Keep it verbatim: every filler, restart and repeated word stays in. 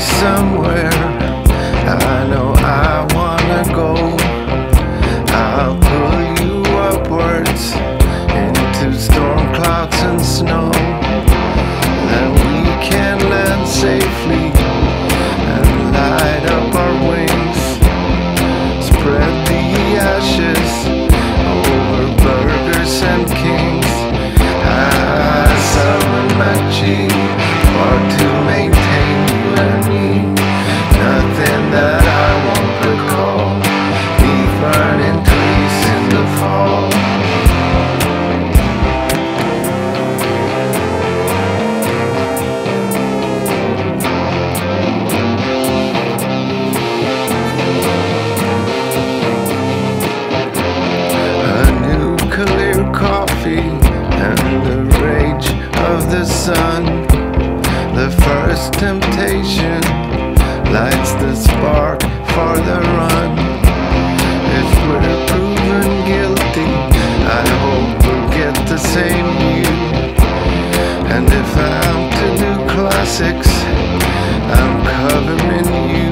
somewhere I know I wanna go. I'll pull you upwards into storm clouds and snow. Then we can land safely and light up our wings. Spread the ashes over burgers and kings. I summon my chi or to maintain you and me. Nothing that I won't recall. Leave burning trees in the fall. A nuclear coffee and the rage of the sun. The first temptation lights the spark for the run. If we're proven guilty, I hope we'll get the same view. And if I'm to do classics, I'm covering you.